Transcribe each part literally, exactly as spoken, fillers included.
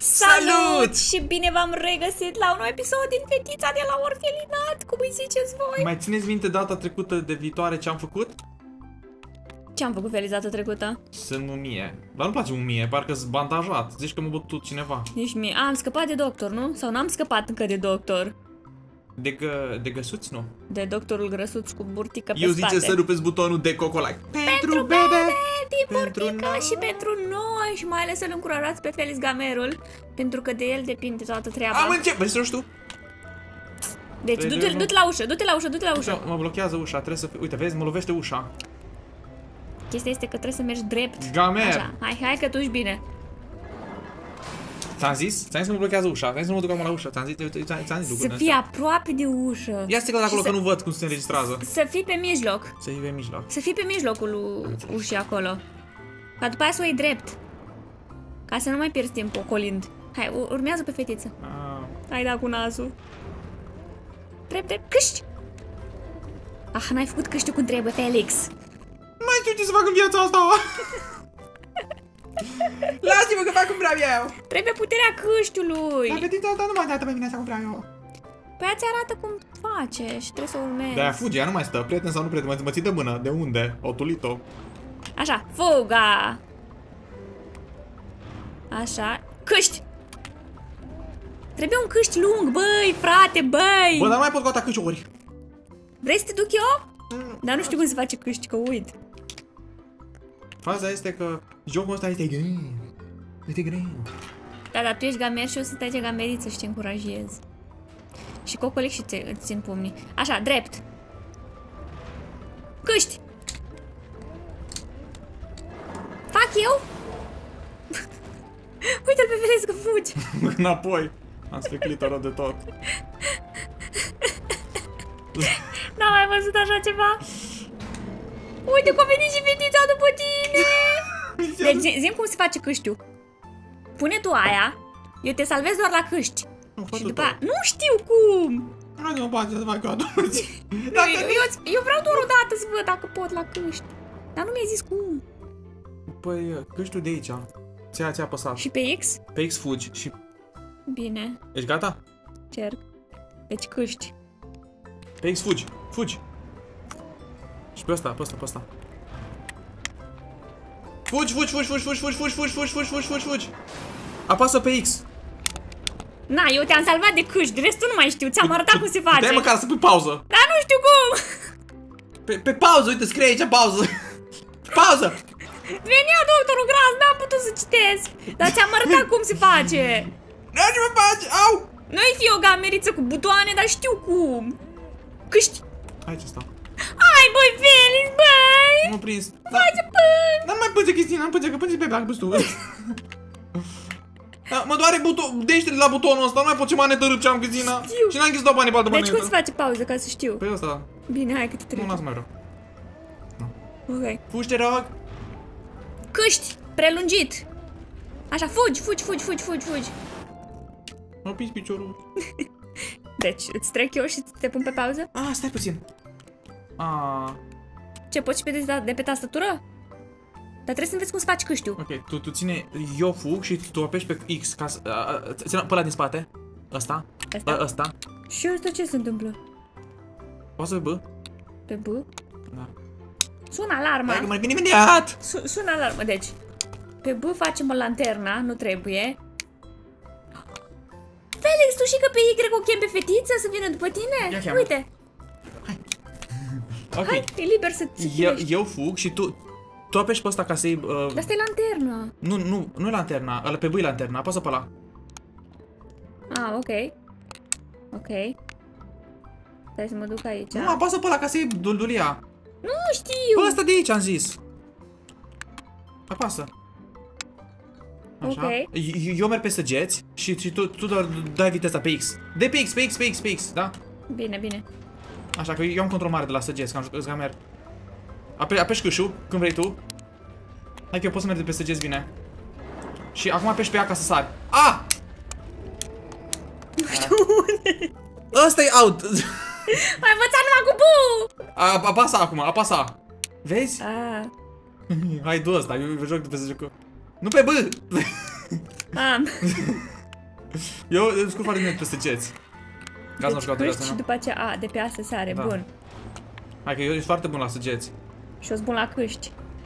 Salut! Și bine v-am regăsit la un nou episod din Fetița de la Orfelinat, cum îi ziceți voi? Mai țineți minte data trecută de viitoare ce am făcut? Ce am făcut, Feliz, data trecută? Sunt mumie. Dar nu-mi place mumie, parcă sunt bandajat. Zici că m-a bătut cineva. Nici mie. A, am scăpat de doctor, nu? Sau n-am scăpat încă de doctor? De, gă, de găsuți, nu? De doctorul grăsuț cu burtică pe Eu spate. zice să rupeți butonul de cocolac. Pentru bebe, din burtică și pentru noi. Și mai ales să-l încurajați pe Feliz Gamerul, pentru că de el depinde toată treaba. Am început, vezi să știu. Deci du-te du la ușă, du-te la ușă, du-te la ușă. Mă blochează ușa, trebuie să... Uite, vezi, mă lovește ușa. Chestia este că trebuie să mergi drept. Gamer! Așa, hai, hai că tu ești bine. Ți-am zis? Ți-am zis că mă blochează ușa, ți-am zis să mă duc acum la ușă, ți-am zis, ți-am zis Să fii aproape de ușă. Ia sticla de acolo să... că nu văd cum se înregistrează. Să fii pe mijloc. Să fii pe mijloc. Să fii pe mijlocul ușii acolo. Ca după aia să o iei drept. Ca să nu mai pierzi timp ocolind. Hai, urmează pe fetiță. Ah. Hai da cu nasul. Drept, drept, câști! Ah, n-ai făcut câștiul cum trebuie, Felix. Nu mai știu ce să fac în viața asta. Lasă-mă că fac cum vreau eu. Trebuie puterea câștiului. Dar fetița asta nu mai dată pe mine așa cum vreau eu. Păi aia ți arată cum face și trebuie să urmezi. De-aia fugi, ea nu mai stă, prieten sau nu prieten, mă ții de mână, de unde? Au tulit-o. Așa, fuga! Așa, câști! Trebuie un câști lung, băi, frate, băi! Bă, dar nu mai pot cu atâta câștiuri. Vrei să te duc eu? Mm. Dar nu știu cum se face câști, că uit. Faza este că jocul ăsta este greu. Este greu. Da, dar tu ești gamer și eu sunt aici gameriță și te încurajez. Și cocolic și te, îți țin pumnii. Așa, drept. Câști! Fac eu? Uite-l pe Felix că fugi. Înapoi. Am sfeclit-o rău de tot. N-am mai văzut așa ceva. Uite cum a venit și fetița după tine. Deci zi-mi cum se face câștiul. Pune tu aia, eu te salvez doar la câști. Și după aia, nu știu cum. Hai mă bate să fac eu atunci. Eu, eu, eu vreau doar o dată să văd dacă pot la câști. Dar nu mi-ai zis cum. Păi, câștiul de aici. Ți-a ți-a apăsat. Și pe X? Pe X fugi și... Bine. Ești gata? Cerc. Deci câști. Pe X fugi. Fugi. Și pe ăsta, pe ăsta, pe ăsta. Fugi, fugi, fugi, fugi, fugi, fugi, fugi, fugi, fugi, fugi, fugi, fugi, fugi. Apasă pe X. Na, eu te-am salvat de câști, restul nu mai știu, ți-am arătat cum se face. Puteai măcar să pui pauză. Dar nu știu cum. Pe, pe pauză, uite, scrie aici pauză. Pauză. Venea doctorul Gras, n-am putut să citesc. Dar ți-am arătat cum se face. Nu ce mă faci, au. Nu-i fi o gameriță cu butoane, dar știu cum. Câști. Aici stau. Hai, băi, Felix, băi. M-am prins. Face până. Dar nu mai pânze, Cristina, nu pânze, că pânze pe black tu. Da, mă doare buton, dește la butonul ăsta, nu mai pot ce manetă râp ce am, Cristina. Și n-am închis două banii pe altă manetă. Deci cum se face pauză, ca să știu? Pe ăsta. Bine, hai că te trec. Nu, lasă mai rău. Ok. Fugi, te rog. Câști, prelungit. Așa, fugi, fugi, fugi, fugi, fugi, fugi. M-a pins piciorul. Deci, îți trec eu și te pun pe pauză? Ah, stai puțin. Ah. Ce, poți și pe de, de pe tastatură? Dar trebuie să înveți cum să faci câștiul. Ok, tu, tu ține, eu fug și tu apeși pe X ca să... Ține pe ăla din spate. Ăsta. Ăsta? Ăsta. Și ăsta ce se întâmplă? Poți să B? Pe B? Da. Sună alarma. Hai că mă revin imediat! Su sună alarma, deci. Pe B facem o lanterna, nu trebuie. Felix, tu știi că pe Y o chem pe fetiță să vină după tine? Ia uite. Hai. Ok. Hai, e liber să te eu, eu fug și tu... Tu apeși pe ăsta ca să-i... Uh... Dar asta e lanterna. Nu, nu, nu e lanterna, ăla pe B e lanterna, apasă pe ăla. Ah, ok. Ok. Stai să mă duc aici. Nu, apasă pe ăla ca să-i duldulia. Nu știu. Pe ăsta de aici am zis. Apasă. Așa. Ok. Eu, eu merg pe săgeți și, și tu, tu doar dai viteza pe X. De pe X, pe X, pe X, pe X, da? Bine, bine. Așa că eu am control mare de la săgeți, că am jucat gamer. Ape, apeși câșul, când vrei tu. Hai că eu pot să merg de pe săgeți bine. Și acum apeși pe ea ca să sari. Ah! Nu știu unde. Ăsta e out! Ai învățat numai cu bu! Apasa acum, apasa. Vezi? Ah. Hai, du ăsta, eu joc de pe să joc. Nu pe B! Am. Eu îmi scurg foarte bine pe săgeți. Ca să nu știu Deci și după aceea, a, de pe asta sare, Da. bun. Hai că eu sunt foarte bun la săgeți. Și eu sunt bun la câști.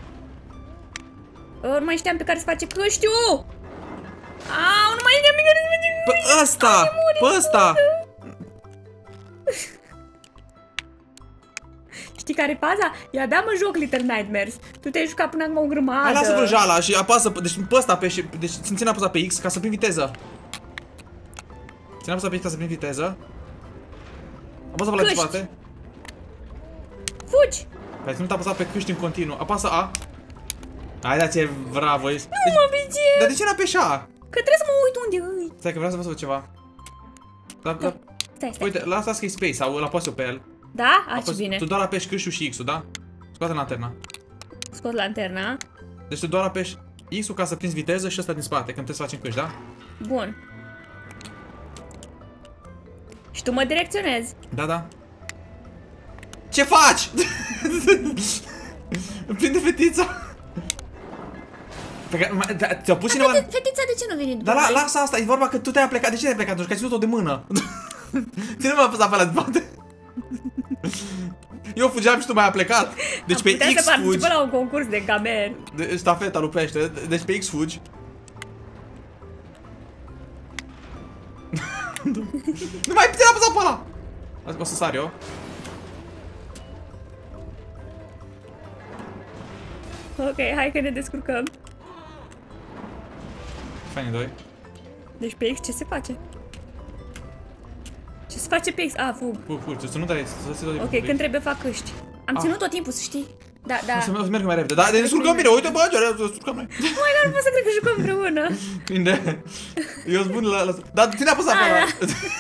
Eu nu mai știam pe care să face câștiul! Au, nu mai știam pe care să face câștiul! Pe ăsta! Pe ăsta! Știi care e faza? Eu abia mă joc Little Nightmares. Tu te-ai jucat până acum o grămadă. Hai, lasă vrăjala și apasă, deci pe ăsta, pe, deci ține apăsat pe X ca să prind viteză. Ține apăsat pe X ca să prind viteză. Apasă pe la Câști. spate. Fugi! Ai ținut apăsat pe câști în continuu. Apasă A. Hai, da, ce bravo ești. Nu mă bice! Dar de ce n-apeșa? Că trebuie să mă uit unde îi. Stai că vreau să vă spun ceva. Da, da. Stai, stai. Uite, lasă că e space sau îl apăs eu pe el. Da? A, ce Apăs- bine. Tu doar apeși câștiul și X-ul, da? Scoate lanterna. Scot lanterna. Deci tu doar apeși X-ul ca să prinzi viteză și ăsta din spate, când trebuie să facem câști, da? Bun. Și tu mă direcționezi. Da, da. Ce faci? Îmi prinde fetița. Pe care- ma- da, ți-a pus cineva... Feti- Fetița de ce nu vine după Dar la, noi? lasă asta, e vorba că tu te-ai plecat. De ce te-ai plecat? Pentru că ai ținut-o de mână. Ține-mă apăsat pe la spate. Eu fugeam și tu mai-ai plecat. Deci Am pe putea X să fugi. participă la un concurs de gamer. De, stafeta lupește. Deci pe X fugi. Nu mai putea apăsa pe ăla. O să sar eu. Ok, hai că ne descurcăm. Fainii doi. Deci pe X ce se face? Ce se face pe X? A, fug. Fug, fug, să nu dai, să se dai. Ok, când trebuie fac câști. Am Ah. ținut tot timpul, să știi. Da, da. O să, o să merg mai repede. Da, de ne descurcăm bine. Uite, bă, ce ne descurcăm noi. Mai nu pot să cred că jucăm împreună. Bine. Eu sunt bun la... la... Da, ține apăsat pe ăla.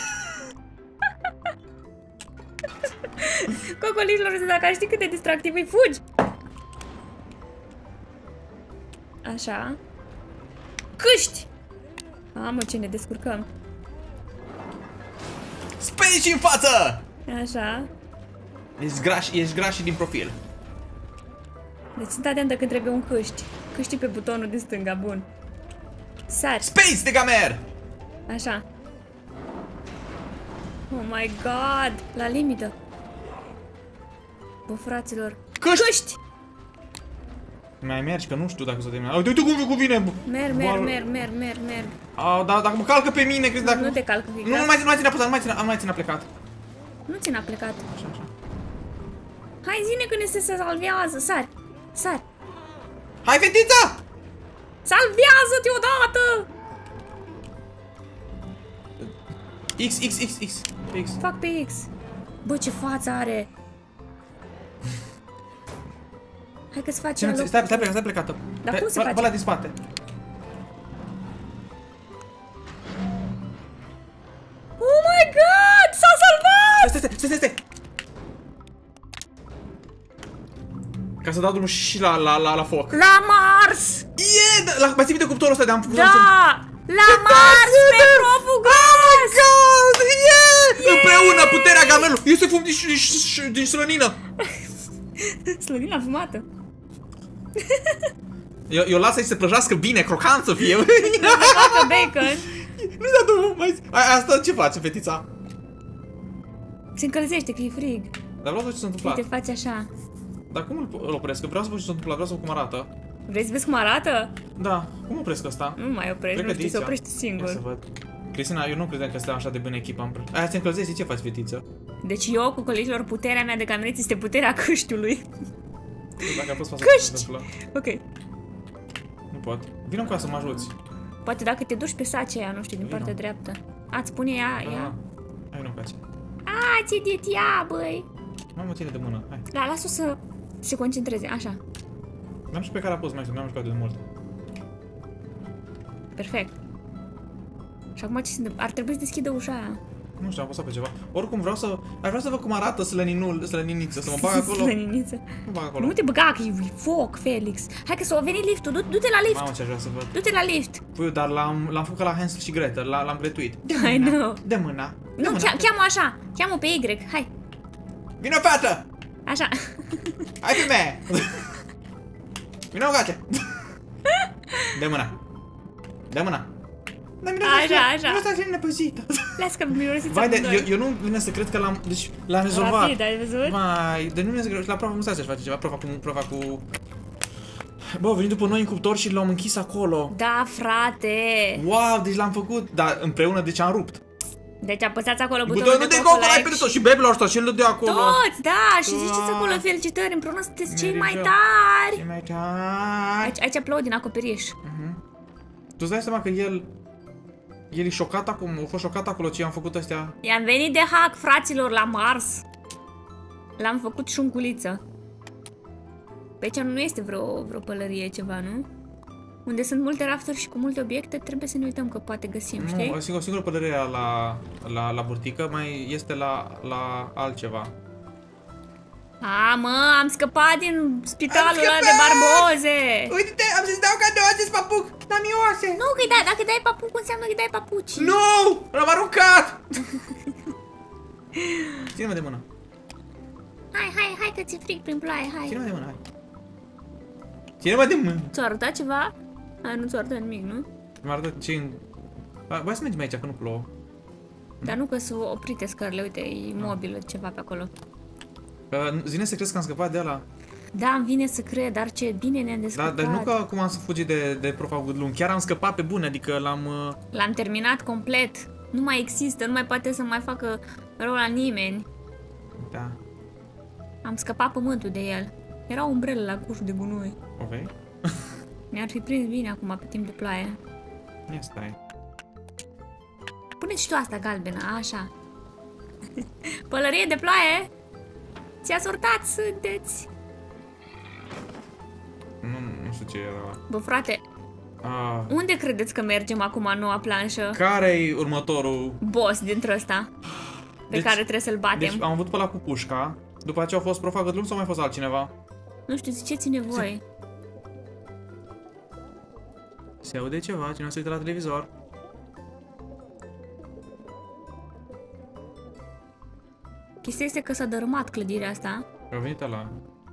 Cocolilor, dacă știi cât de distractiv îi fugi. Așa. Câști! Mamă, ce ne descurcăm. Space în față! Așa. Ești graș, ești graș și din profil. Deci sunt atentă când trebuie un câști. Câști pe butonul din stânga, bun. Sari. Space de gamer! Așa. Oh my god! La limită. Bă, fraților. Câști! Câști! Mai mergi, că nu știu dacă s-a terminat. Uite, uite cum, cum vine! Merg, merg, merg, merg, merg, merg. A, da, dacă mă calcă pe mine, crezi dacă... Nu te calcă, Nu, nu mai ține, nu mai ține apăsat, nu mai ține, nu mai ține plecat. Nu țin a plecat. Așa, așa. Hai, zine când se salvează. Sari. Sari. Hai, fetița! Salvează-te odată! X, X, X, X, X. Fac pe X. Bă, ce față are. Hai că-ți faci Stai, stai, stai plecat, stai plecată. Dar cum se Pe face? ăla din spate. Oh my god! S-a salvat! Stai, stai, stai, stai, stai. Ca să dau drumul și la, la, la, la foc. La Mars! Yeah! Da, la, mai ții minte cuptorul ăsta de am făcut să... Da! La Mars! Pe profugos! God! Yeah! Împreună, puterea gamelului! Eu să fum din, din, din slănină! Slănina fumată. Eu, eu las să-i se prăjească bine, crocant să fie. Facă bacon. Nu da, tu mai... A, asta ce face, fetița? Se încălzește că e frig. Dar vreau să văd ce s-a Și întâmplat. te faci așa. Dar cum îl, îl opresc? Că vreau să văd ce s-a întâmplat, vreau să văd cum arată. Vrei să vezi cum arată? Da, cum opresc asta? Nu mai oprești, nu știi, se oprește Ia să singur. văd. Cristina, eu nu credeam că suntem așa de bună echipă. Aia se încălzește, ce faci, fetiță? Deci eu, cu colegilor, puterea mea de camereți este puterea câștiului. Dacă a fost față Câști! Ok. Nu pot. Vino cu să mă ajuți. Poate dacă te duci pe sacea aia, nu știu, din Vino. partea dreaptă. A-ți spune ea, Da, ea. da. Hai, nu place. A, ți-e de ea, băi. Mai mă ține de mână, hai. Da, las-o să se concentreze, așa. N-am și pe care a pus mai știu, n-am jucat de mult. Perfect. Și acum ce se întâmplă? Ar trebui să deschidă ușa aia. Nu știu, am apăsat pe ceva. Oricum vreau să... Aș vrea să văd cum arată slăninul, slăniniță, să mă bag acolo. Slăniniță. Mă bag acolo. Nu te băga, că e foc, Felix. Hai că s-a venit liftul, Du- du-te la lift. Mamă, ce aș vrea să văd. Du-te la lift. Păi, dar l-am l-am făcut ca la Hansel și Gretel, l- l-am gretuit. I know. Dă mâna. Dă Nu, mâna. chea- cheamă așa. Cheamă pe Y, hai. Vino, fată! Așa. Hai, femeie! Vino, gace! Dă mâna. Dă mâna. Dar miroase Așa, așa. miroase la nepăzită. Lasă că mirosiți Vai, de, amândoi. eu, eu nu vine să cred că l-am, deci l-am rezolvat. Rapid, ai văzut? Vai, deci nu vine să cred, la prova mustață face ceva, prova cu, prova cu... Bă, au venit după noi în cuptor și l-am închis acolo. Da, frate. Wow, deci l-am făcut, dar împreună deci am rupt. Deci apăsați acolo butonul Butonul de de cocol, ai like pe tot și Bebe l-a ajutat și el de acolo. Toți, da, și ziceți Da. acolo felicitări, împreună sunteți cei mai Merge. tari. Ce mai tare. Aici, aici aplaud din acoperiș. Tu îți dai seama că el... El e șocat acum, a fost șocat acolo ce i-am făcut ăstea. I-am venit de hack, fraților, la Mars. L-am făcut șunculiță. Pe aici nu este vreo, vreo pălărie ceva, nu? Unde sunt multe rafturi și cu multe obiecte, trebuie să ne uităm că poate găsim, Nu, știi? o singură, o singură pălărie la, la, la burtică, mai este la, la altceva. A, mă, am scăpat din spitalul ăla scăpat! de barboze. Uite-te, am să-ți dau cadou acest papuc, n-am ioase. Nu, că dai, dacă dai papuc, înseamnă că dai papuci. Nu, l-am aruncat. Ține-mă de mână, Hai, hai, hai că ți-e frig prin ploaie, hai. ține-mă de mână, hai. Ține-mă de mână. Ți-a arătat ceva? Hai, nu ți-a arătat nimic, nu? Mi-a arătat ce în... Hai să mergem aici, că nu plouă. Dar nu că sunt oprite scările, uite, e imobil ceva pe acolo. Uh, Zine să crezi că am scăpat de ăla. Da, îmi vine să cred, dar ce bine ne-am Da, descurcat. dar nu că cum am să fugi de, de profa Gudlun. Chiar am scăpat pe bune, adică l-am... Uh... L-am terminat complet. Nu mai există, nu mai poate să mai facă rău la nimeni. Da. Am scăpat pământul de el. Era o umbrelă la cușul de gunoi. O vei? Ne-ar fi prins bine acum pe timp de ploaie. Ia stai. Pune-ți și tu asta galbenă, așa. Pălărie de ploaie! Ți-a sortat, sunteți! Nu, nu știu ce era. Bă, frate, Ah. unde credeți că mergem acum în noua planșă? Care-i următorul? Boss dintre ăsta. Pe Deci- care trebuie să-l batem. Deci am avut pe ăla cu pușca. După aceea a fost profa Gudlun sau mai fost altcineva? Nu știu, ziceți-ne voi. Se aude ceva, cineva se uită la televizor. Chestia este că s-a dărâmat clădirea asta. A venit ăla.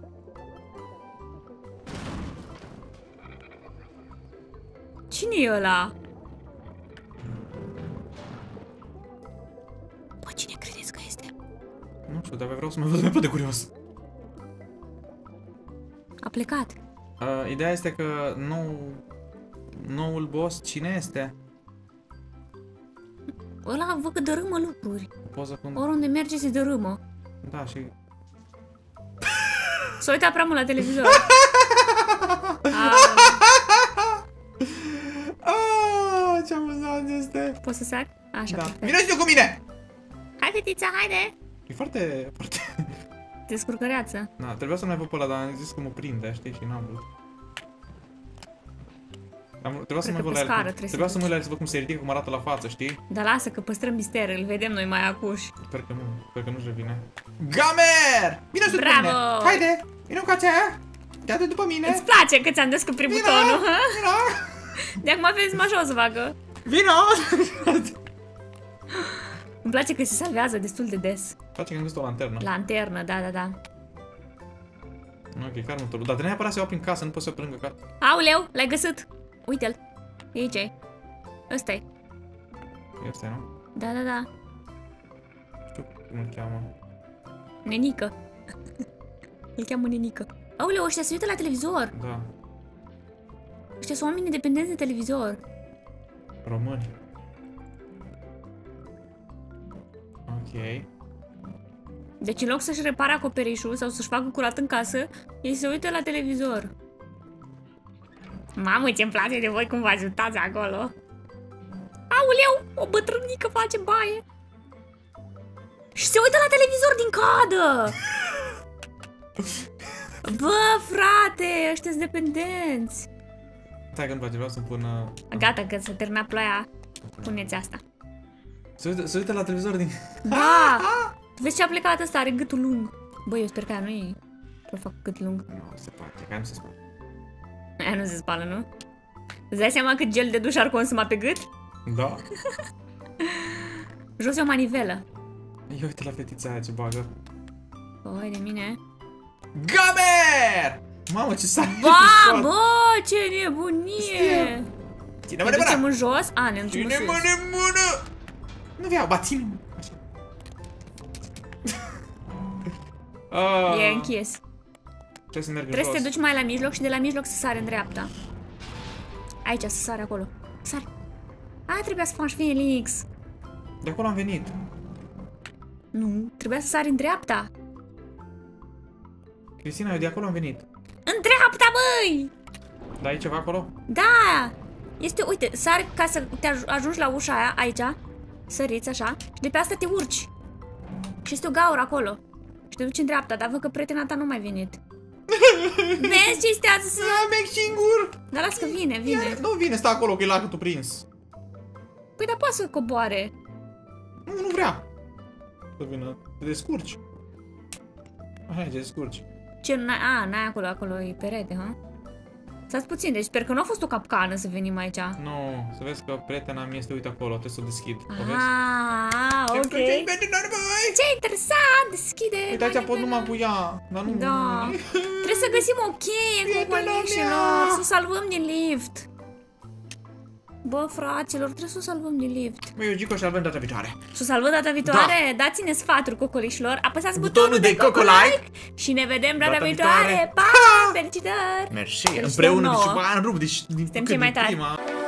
Cine e ăla? Bă, cine credeți că este? Nu știu, dar vreau să mă văd mai de curios. A plecat. Uh, ideea este că nou... Noul boss, cine este? Ăla văd că dărâmă lucruri. Poză cu... Oriunde merge se dărâmă. Da, și... S-a uitat prea mult la televizor. A, Ah, ce amuzant este! poți să sar? Așa, Da. perfect. Vino și tu cu mine! Hai, fetița, haide! E foarte, foarte... Descurcăreață. Da, trebuia să mai văd pe ăla, dar am zis că mă prinde, știi, și n-am vrut. Am, trebuia să Cred mă că uit pe la el, scară cum- trebuie să trebuia să mă duci. uit la el să văd cum se ridică, cum arată la față, știi? Dar lasă că păstrăm mister, îl vedem noi mai acuși. Sper că nu, sper că nu-și revine. Gamer! Vino și tu cu Bravo! mine! Haide! Vino cu aceea! Ia-te după mine! Îți place că ți-am descoperit Vino! butonul, hă? Vino! De acum vezi mă o să facă. Vino! Îmi place că se salvează destul de des. Face că am găsit o lanternă. Lanternă, da, da, da. Ok, care următorul? Dar trebuie neapărat să iau prin casă, nu pot să iau pe lângă casă. Auleu, l-ai găsit. Uite-l. E aici. Ăsta-i. E ăsta, nu? Da, da, da. Nu știu cum îl cheamă. Nenică. Îl cheamă Nenică. Auleu, ăștia se uită la televizor. Da. Ăștia sunt oameni independenți de televizor. Români. Ok. Deci în loc să-și repare acoperișul sau să-și facă curat în casă, ei se uită la televizor. Mamă, ce-mi place de voi cum vă ajutați acolo. Auleu, o bătrânică face baie. Și se uită la televizor din cadă. Bă, frate, ăștia sunt dependenți. Stai că nu place, vreau să-mi pun... Uh... Gata, că s-a terminat ploaia. Puneți asta. Se uită, se uită la televizor din... Da! Vezi ce a plecat ăsta, are gâtul lung. Bă, eu sper că aia nu e să fac gât lung. Nu, se poate, că aia nu se spune. Aia nu se spală, nu? Îți dai seama cât gel de duș ar consuma pe gât? Da. Jos e o manivelă. Ia uite la fetița aia ce bagă. Băi, de mine. Gamer! Mamă, ce s-a... Ba, bă, ce nebunie! Ține-mă Ne de ducem mână! în jos? A, ne ducem în sus. Ține-mă de mână! Nu vreau, ba ține-mă! Ah, E închis. trebuie să merg în Trebuie să jos. te duci mai la mijloc și de la mijloc să sari în dreapta. Aici, să sari acolo. Sari. A, trebuia să faci Felix. De acolo am venit. Nu, trebuia să sari în dreapta. Cristina, eu de acolo am venit. În dreapta, băi! Dar e ceva acolo? Da! Este, uite, sari ca să te aj ajungi la ușa aia, aici. Săriți așa. Și de pe asta te urci. Și este o gaură acolo. Și te duci în dreapta, dar văd că prietena ta nu mai venit. Vezi ce este azi? Da, merg singur! Dar las că vine, vine. Iar, nu vine, stă acolo, că e lacătul prins. Păi dar poate să coboare. Nu, nu vrea. Să vină, te descurci. Așa, te descurci. Ce, n-ai, a, n-ai acolo, acolo e perete, ha? Stați puțin, deci sper că nu a fost o capcană să venim aici. Nu, să vezi că prietena mi este, uite acolo, trebuie să o deschid. O vezi? Ah, ok. Ce interesant, deschide. Uite, aici pot numai cu ea, dar nu... Da. Trebuie să găsim o cheie, cocolișilor, să o salvăm din lift. Bă, fraților, trebuie să o salvăm din lift. Băi, eu zic că o salvăm data viitoare. Să o salvăm data viitoare? Da. Dați-ne sfaturi, cocolișilor. Apăsați Butonul butonul de de coco coco-like și ne vedem data, Data viitoare. viitoare. Pa! Felicitări! Mersi, Felicitări împreună, nouă. deci, bă, în rup, deci... Suntem cei mai tari. Prima.